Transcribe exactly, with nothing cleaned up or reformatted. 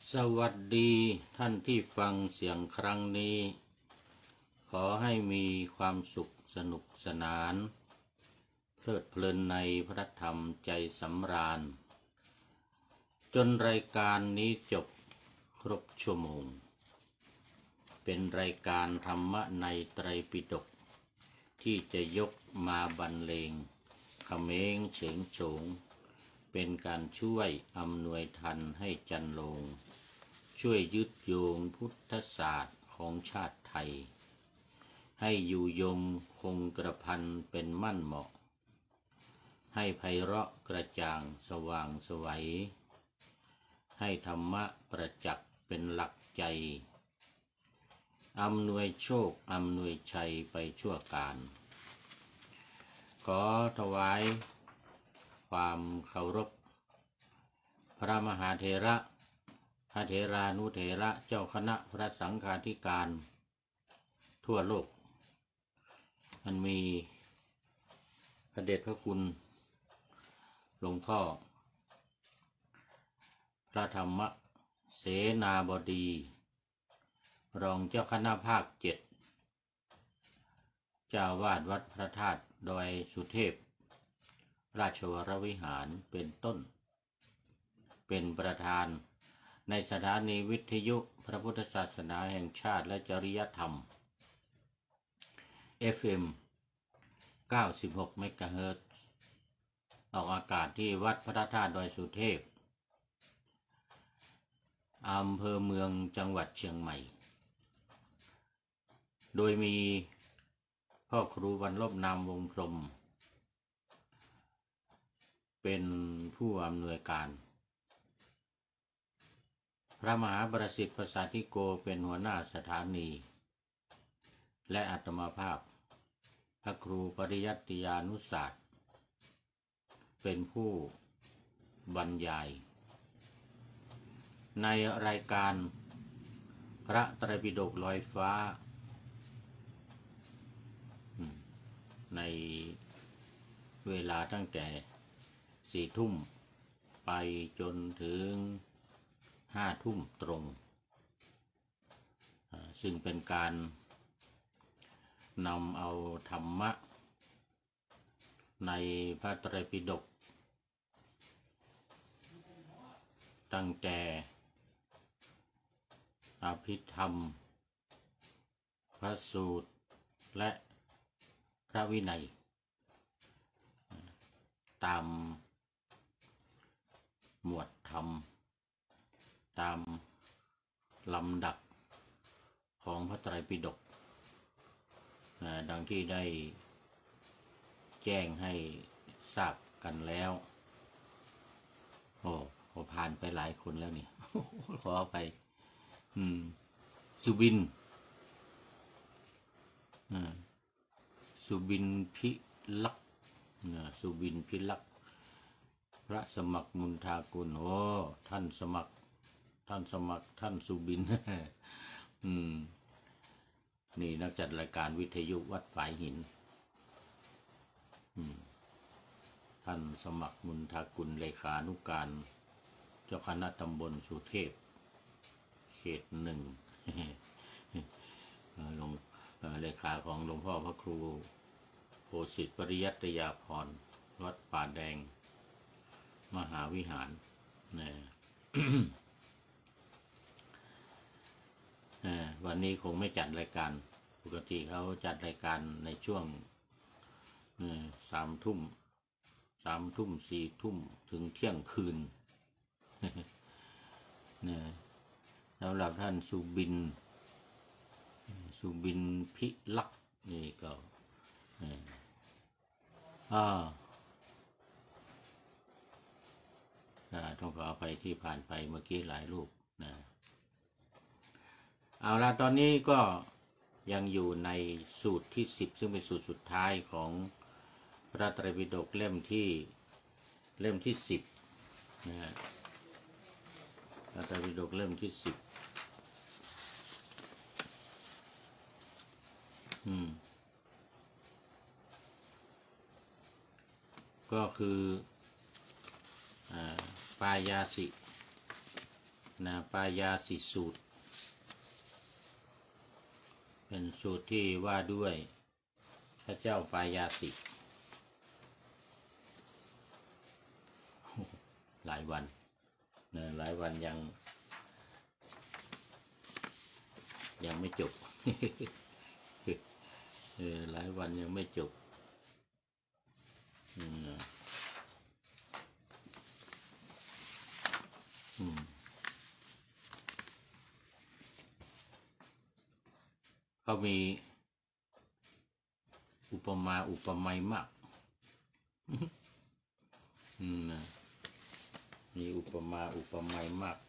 สวัสดีท่านที่ฟังเสียงครั้งนี้ ขอให้มีความสุขสนุกสนานเพลิดเพลินในพระธรรมใจสำราญจนรายการนี้จบครบชั่วโมงเป็นรายการธรรมะในไตรปิฎกที่จะยกมาบรรเลงเขมงเฉงโฉงเป็นการช่วยอำนวยทันให้จันลงช่วยยึดโยงพุทธศาสตร์ของชาติไทยให้อยู่ยงคงกระพันเป็นมั่นเหมาะให้ไพเราะกระจ่างสว่างไสวให้ธรรมะประจักษ์เป็นหลักใจอำนวยโชคอำนวยชัยไปชั่วการขอถวายความเคารพพระมหาเถระพระเถรานุเถระเจ้าคณะพระสังฆาธิการทั่วโลกมันมีพระเดชพระคุณหลวงพ่อพระธรรมเสนาบดีรองเจ้าคณะภาคเจ็ดเจ้าวาดวัดพระธาตุดอยสุเทพราชวรวิหารเป็นต้นเป็นประธานในสถานีวิทยุพระพุทธศาสนาแห่งชาติและจริยธรรม เอฟ เอ็ม เก้าสิบหก เมกะเฮิรตซ์ออกอากาศที่วัดพระธาตุดอยสุเทพอำเภอเมืองจังหวัดเชียงใหม่โดยมีพ่อครูบรรลบนามวงพรหมเป็นผู้อำนวยการพระมหาประสิทธิ์ประสาธิโกเป็นหัวหน้าสถานีและอาตมาภาพพระครูปริยัติยานุศาสตร์เป็นผู้บรรยายในรายการพระไตรปิฎกลอยฟ้าในเวลาตั้งแต่สี่ทุ่มไปจนถึงห้าทุ่มตรงซึ่งเป็นการนำเอาธรรมะในพระไตรปิฎกตั้งแต่อภิธรรมพระสูตรและพระวินัยตามหมวดธรรมตามลำดับของพระไตรปิฎกดังที่ได้แจ้งให้ทราบกันแล้วโอ้พอผ่านไปหลายคนแล้วนี่ ขอไปอืมสุบินอ่าสุบินพิลักษ์สุบินพิลักษ์พระสมัครมุนทากุลโอ้ท่านสมัครท่านสมัครท่านสุบิน อืมนี่นักจัดรายการวิทยุวัดฝายหินอืมท่านสมัครมุนทากุลเลขานุการเจ้าคณะตำบลสุเทพเขตหนึ่ง ลงเลขาของหลวงพ่อพระครูโพสิตปริยัตยาภรณ์วัดป่าแดงมหาวิหารนะ วันนี้คงไม่จัดรายการปกติเขาจัดรายการในช่วงสามทุ่มสามทุ่มสี่ทุ่มถึงเที่ยงคืนนะสำหรับท่านสุบินสุบินพิลักษ์นี่ก็อ่าต้องขอไปที่ผ่านไปเมื่อกี้หลายรูปนะเอาละตอนนี้ก็ยังอยู่ในสูตรที่สิบซึ่งเป็นสูตรสุดท้ายของพระไตรปิฎกเล่มที่เล่มที่สิบนะฮะพระไตรปิฎกเล่มที่สิบอืมก็คือปายาสินะปายาสิสูตรเป็นสูตรที่ว่าด้วยพระเจ้าปายาสิหลายวันนะหลายวันยังยังไม่จบ เออหลายวันยังไม่จบอืมอืมเขามีอุปมาอุปไมยมาก อืมมีอุปมาอุปไมยมาก